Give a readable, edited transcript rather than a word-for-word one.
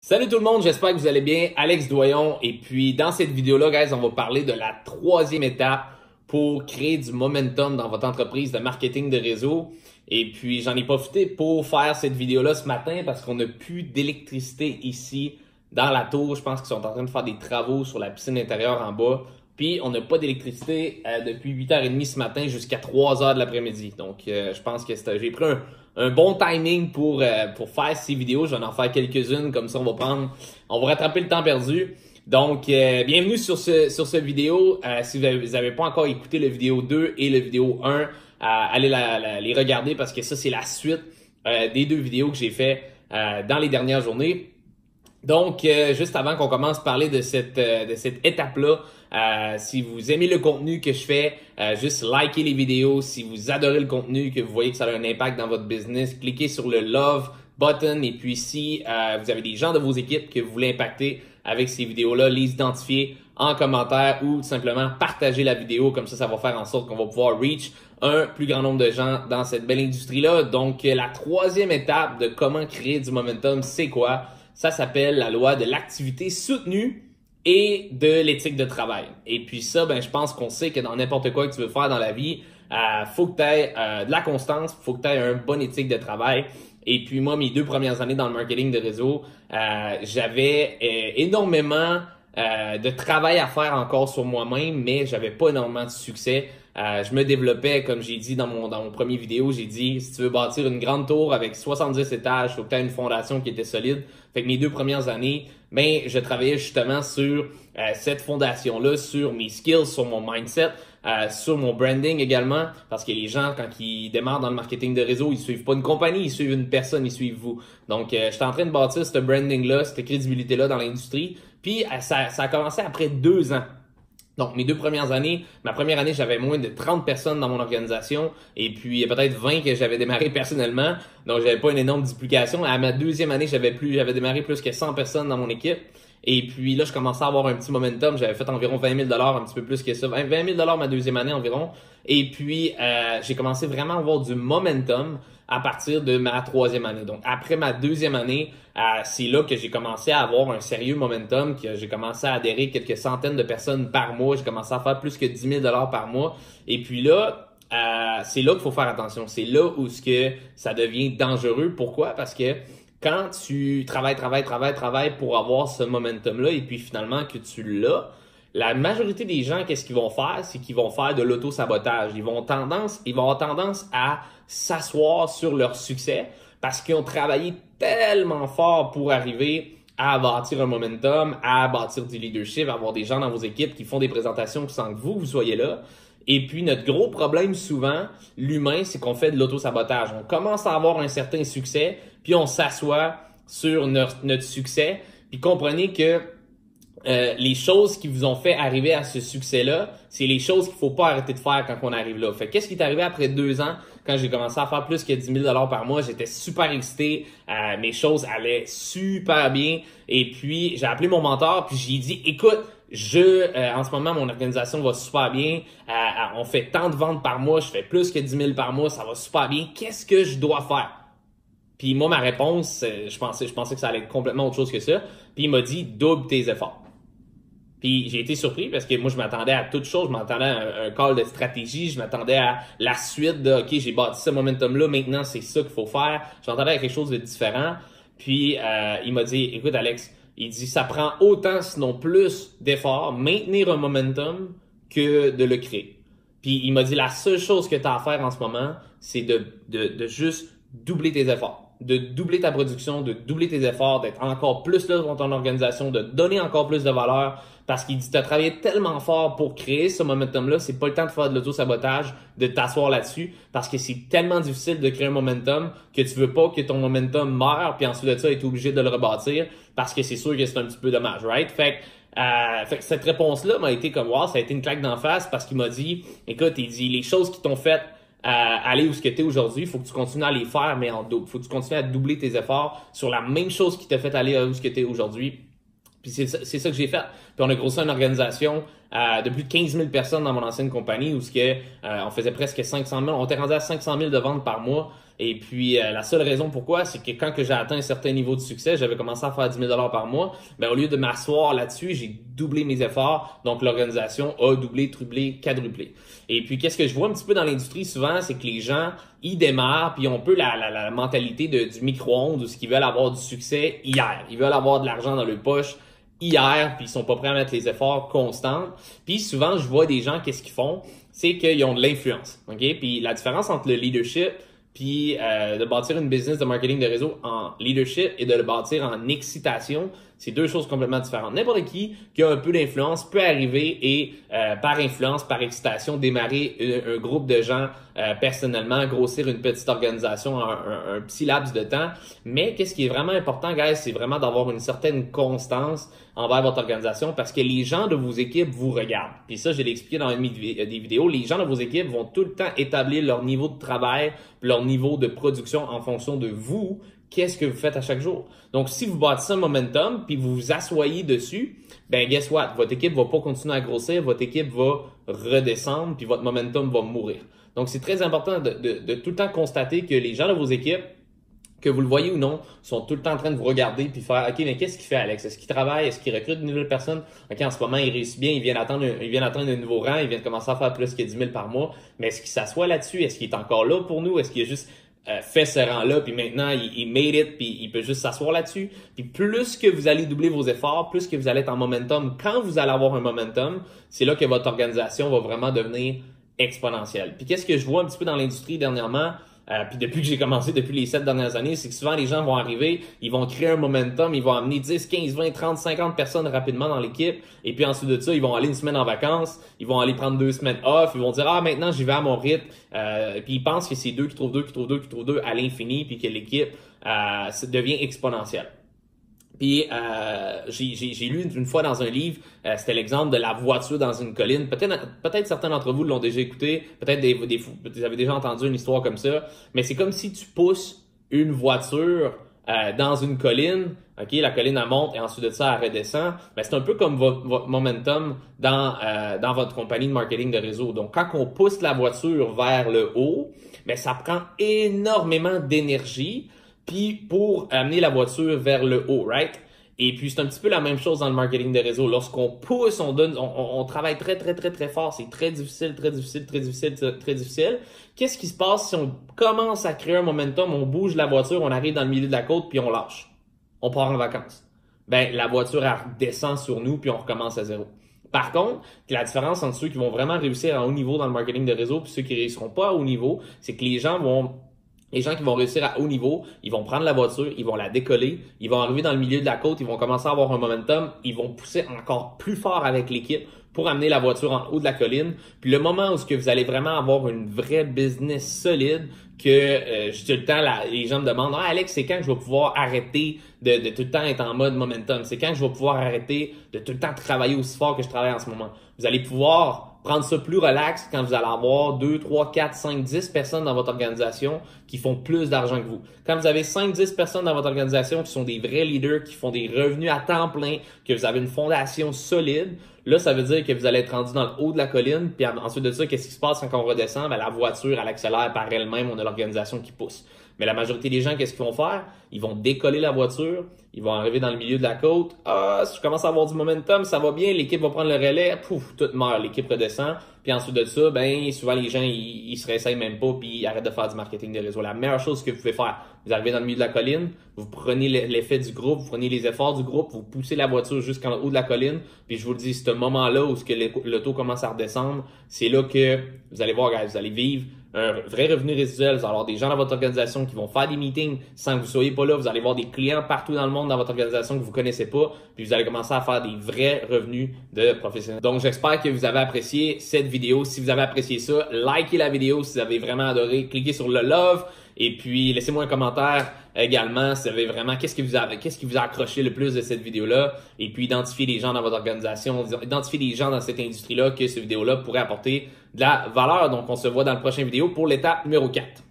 Salut tout le monde, j'espère que vous allez bien. Alex Doyon. Et puis dans cette vidéo-là, guys, on va parler de la troisième étape pour créer du momentum dans votre entreprise de marketing de réseau. Et puis j'en ai profité pour faire cette vidéo-là ce matin parce qu'on n'a plus d'électricité ici dans la tour. Je pense qu'ils sont en train de faire des travaux sur la piscine intérieure en bas. Puis on n'a pas d'électricité depuis 8h30 ce matin jusqu'à 3h de l'après-midi. Donc je pense que j'ai pris un bon timing pour faire ces vidéos. Je vais en faire quelques-unes, comme ça on va rattraper le temps perdu. Donc bienvenue sur cette vidéo. Si vous n'avez pas encore écouté le vidéo 2 et le vidéo 1, allez les regarder parce que ça c'est la suite des deux vidéos que j'ai fait dans les dernières journées. Donc, juste avant qu'on commence à parler de cette étape-là, si vous aimez le contenu que je fais, juste likez les vidéos. Si vous adorez le contenu, que vous voyez que ça a un impact dans votre business, cliquez sur le love button. Et puis si vous avez des gens de vos équipes que vous voulez impacter avec ces vidéos-là, les identifier en commentaire ou tout simplement partager la vidéo. Comme ça va faire en sorte qu'on va pouvoir reach un plus grand nombre de gens dans cette belle industrie-là. Donc, la troisième étape de comment créer du momentum, c'est quoi? Ça s'appelle la loi de l'activité soutenue et de l'éthique de travail. Et puis ça, je pense qu'on sait que dans n'importe quoi que tu veux faire dans la vie, faut que tu aies de la constance, faut que tu aies une bonne éthique de travail. Et puis moi, mes 2 premières années dans le marketing de réseau, j'avais énormément de travail à faire encore sur moi-même, mais j'avais pas énormément de succès. Je me développais, comme j'ai dit dans mon premier vidéo, j'ai dit, si tu veux bâtir une grande tour avec 70 étages, il faut que tu aies une fondation qui était solide. Fait que mes 2 premières années, je travaillais justement sur cette fondation-là, sur mes skills, sur mon mindset, sur mon branding également, parce que les gens, quand ils démarrent dans le marketing de réseau, ils suivent pas une compagnie, ils suivent une personne, ils suivent vous. Donc, j'étais en train de bâtir ce branding-là, cette crédibilité-là dans l'industrie. Puis, ça a commencé après 2 ans. Donc, mes 2 premières années, ma première année, j'avais moins de 30 personnes dans mon organisation et puis peut-être 20 que j'avais démarré personnellement. Donc, j'avais pas une énorme duplication. À ma 2e année, j'avais démarré plus que 100 personnes dans mon équipe. Et puis là, je commençais à avoir un petit momentum. J'avais fait environ 20 000 $, un petit peu plus que ça. 20 000 $ ma 2e année environ. Et puis, j'ai commencé vraiment à avoir du momentum à partir de ma 3e année. Donc, après ma 2e année, c'est là que j'ai commencé à avoir un sérieux momentum, que j'ai commencé à adhérer quelques centaines de personnes par mois. J'ai commencé à faire plus que 10 000 $ par mois. Et puis là, c'est là qu'il faut faire attention. C'est là où ça devient dangereux. Pourquoi? Parce que quand tu travailles pour avoir ce momentum-là et puis finalement que tu l'as, la majorité des gens, qu'est-ce qu'ils vont faire? C'est qu'ils vont faire de l'auto-sabotage. Ils vont avoir tendance à s'asseoir sur leur succès parce qu'ils ont travaillé tellement fort pour arriver à bâtir un momentum, à bâtir du leadership, à avoir des gens dans vos équipes qui font des présentations sans que vous soyez là. Et puis, notre gros problème souvent, l'humain, c'est qu'on fait de l'auto-sabotage. On commence à avoir un certain succès, puis on s'assoit sur notre succès. Puis comprenez que les choses qui vous ont fait arriver à ce succès-là, c'est les choses qu'il faut pas arrêter de faire quand on arrive là. Fait qu'est-ce qui est arrivé après 2 ans, quand j'ai commencé à faire plus que 10 000 $ par mois, j'étais super excité, mes choses allaient super bien. Et puis, j'ai appelé mon mentor, puis j'ai dit, écoute, en ce moment, mon organisation va super bien. On fait tant de ventes par mois, je fais plus que 10 000 par mois, ça va super bien. Qu'est-ce que je dois faire? Puis moi, ma réponse, je pensais que ça allait être complètement autre chose que ça. Puis il m'a dit, double tes efforts. Puis j'ai été surpris parce que moi, je m'attendais à toute chose. Je m'attendais à un call de stratégie. Je m'attendais à la suite de, OK, j'ai bâti ce momentum-là, maintenant c'est ça qu'il faut faire. Je m'attendais à quelque chose de différent. Puis il m'a dit, écoute Alex, il dit, ça prend autant, sinon plus d'efforts, maintenir un momentum que de le créer. Puis il m'a dit, la seule chose que tu as à faire en ce moment, c'est de juste doubler tes efforts. De doubler ta production, de doubler tes efforts, d'être encore plus là dans ton organisation, de donner encore plus de valeur. Parce qu'il dit, tu as travaillé tellement fort pour créer ce momentum-là, c'est pas le temps de faire de l'auto-sabotage, de t'asseoir là-dessus, parce que c'est tellement difficile de créer un momentum que tu veux pas que ton momentum meure, puis ensuite de ça, être obligé de le rebâtir, parce que c'est sûr que c'est un petit peu dommage, right? Fait que cette réponse-là m'a été comme, wow, ça a été une claque d'en face, parce qu'il m'a dit, écoute, il dit, les choses qui t'ont fait aller où ce que tu es aujourd'hui, il faut que tu continues à les faire, mais en double. Il faut que tu continues à doubler tes efforts sur la même chose qui t'a fait aller où ce que tu es aujourd'hui. Puis c'est ça que j'ai fait. Puis on a grossi une organisation de plus de 15 000 personnes dans mon ancienne compagnie où on faisait presque 500 000, on était rendu à 500 000 de ventes par mois. Et puis, la seule raison pourquoi, c'est que quand j'ai atteint un certain niveau de succès, j'avais commencé à faire 10 000 $ par mois, ben, au lieu de m'asseoir là-dessus, j'ai doublé mes efforts. Donc, l'organisation a doublé, triplé, quadruplé. Et puis, qu'est-ce que je vois un petit peu dans l'industrie souvent, c'est que les gens, ils démarrent, puis ils ont un peu la mentalité du micro-ondes où ils veulent avoir du succès hier. Ils veulent avoir de l'argent dans leur poche hier, puis ils sont pas prêts à mettre les efforts constants. Puis souvent, je vois des gens, qu'est-ce qu'ils font? C'est qu'ils ont de l'influence. OK? Puis la différence entre le leadership puis de bâtir une business de marketing de réseau en leadership et de le bâtir en excitation, c'est deux choses complètement différentes. N'importe qui a un peu d'influence peut arriver et par influence, par excitation, démarrer un groupe de gens personnellement, grossir une petite organisation en un petit laps de temps. Mais qu'est-ce qui est vraiment important, guys, c'est vraiment d'avoir une certaine constance envers votre organisation parce que les gens de vos équipes vous regardent. Puis ça, je l'ai expliqué dans une des vidéos. Les gens de vos équipes vont tout le temps établir leur niveau de travail, leur niveau de production en fonction de vous. Qu'est-ce que vous faites à chaque jour? Donc, si vous bâtissez un momentum puis vous vous assoyez dessus, ben guess what? Votre équipe va pas continuer à grossir, votre équipe va redescendre puis votre momentum va mourir. Donc, c'est très important de tout le temps constater que les gens de vos équipes, que vous le voyez ou non, sont tout le temps en train de vous regarder puis faire « OK, mais qu'est-ce qu'il fait, Alex? Est-ce qu'il travaille? Est-ce qu'il recrute de nouvelles personnes? OK, en ce moment, il réussit bien, il vient d'atteindre un nouveau rang, il vient de commencer à faire plus que 10 000 par mois. Mais est-ce qu'il s'assoit là-dessus? Est-ce qu'il est encore là pour nous? Est-ce qu'il a juste fait ce rang-là, puis maintenant, il made it, puis il peut juste s'asseoir là-dessus? Puis plus que vous allez doubler vos efforts, plus que vous allez être en momentum, quand vous allez avoir un momentum, c'est là que votre organisation va vraiment devenir exponentielle. Puis qu'est-ce que je vois un petit peu dans l'industrie dernièrement? Puis depuis que j'ai commencé, depuis les 7 dernières années, c'est que souvent les gens vont arriver, ils vont créer un momentum, ils vont amener 10, 15, 20, 30, 50 personnes rapidement dans l'équipe. Et puis ensuite de ça, ils vont aller une semaine en vacances, ils vont aller prendre 2 semaines off, ils vont dire « Ah, maintenant j'y vais à mon rythme. » Puis ils pensent que c'est deux qui trouvent deux à l'infini, puis que l'équipe devient exponentielle. Puis j'ai lu une fois dans un livre, c'était l'exemple de la voiture dans une colline. Peut-être certains d'entre vous l'ont déjà écouté, peut-être vous avez déjà entendu une histoire comme ça, mais c'est comme si tu pousses une voiture dans une colline, ok, la colline elle monte et ensuite de ça elle redescend. Ben, c'est un peu comme votre momentum dans votre compagnie de marketing de réseau. Donc quand on pousse la voiture vers le haut, ben ça prend énormément d'énergie. Puis pour amener la voiture vers le haut, right? Et puis c'est un petit peu la même chose dans le marketing de réseau. Lorsqu'on pousse, on travaille très fort. C'est très difficile. Qu'est-ce qui se passe si on commence à créer un momentum, on bouge la voiture, on arrive dans le milieu de la côte puis on lâche? On part en vacances. Ben la voiture elle descend sur nous puis on recommence à zéro. Par contre, la différence entre ceux qui vont vraiment réussir à haut niveau dans le marketing de réseau puis ceux qui réussiront pas à haut niveau, c'est que les gens qui vont réussir à haut niveau, ils vont prendre la voiture, ils vont la décoller, ils vont arriver dans le milieu de la côte, ils vont commencer à avoir un momentum, ils vont pousser encore plus fort avec l'équipe pour amener la voiture en haut de la colline. Puis le moment où vous allez vraiment avoir une vraie business solide, que tout le temps, les gens me demandent « Ah Alex, c'est quand que je vais pouvoir arrêter de tout le temps être en mode momentum? C'est quand que je vais pouvoir arrêter de tout le temps travailler aussi fort que je travaille en ce moment? » Vous allez pouvoir prendre ça plus relax quand vous allez avoir 2, 3, 4, 5, 10 personnes dans votre organisation qui font plus d'argent que vous. Quand vous avez 5, 10 personnes dans votre organisation qui sont des vrais leaders, qui font des revenus à temps plein, que vous avez une fondation solide, là, ça veut dire que vous allez être rendu dans le haut de la colline. Puis ensuite de ça, qu'est-ce qui se passe quand on redescend? Ben, la voiture, elle accélère par elle-même. On a l'organisation qui pousse. Mais la majorité des gens, qu'est-ce qu'ils vont faire? Ils vont décoller la voiture, ils vont arriver dans le milieu de la côte. Ah, si je commence à avoir du momentum, ça va bien, l'équipe va prendre le relais, pouf, tout meurt, l'équipe redescend. Puis ensuite de ça, ben souvent les gens, ils se réessayent même pas puis ils arrêtent de faire du marketing de réseau. La meilleure chose que vous pouvez faire, vous arrivez dans le milieu de la colline, vous prenez l'effet du groupe, vous prenez les efforts du groupe, vous poussez la voiture jusqu'en haut de la colline, puis je vous le dis, ce moment-là où l'auto commence à redescendre, c'est là que vous allez voir, guys, vous allez vivre un vrai revenu résiduel. Vous allez avoir des gens dans votre organisation qui vont faire des meetings sans que vous soyez pas là. Vous allez avoir des clients partout dans le monde dans votre organisation que vous connaissez pas. Puis vous allez commencer à faire des vrais revenus de professionnels. Donc, j'espère que vous avez apprécié cette vidéo. Si vous avez apprécié ça, likez la vidéo si vous avez vraiment adoré. Cliquez sur le love. Et puis, laissez-moi un commentaire également si vous avez vraiment qu'est-ce qui vous a accroché le plus de cette vidéo-là. Et puis, identifiez les gens dans votre organisation, identifiez les gens dans cette industrie-là que cette vidéo-là pourrait apporter de la valeur. Donc, on se voit dans la prochaine vidéo pour l'étape numéro 4.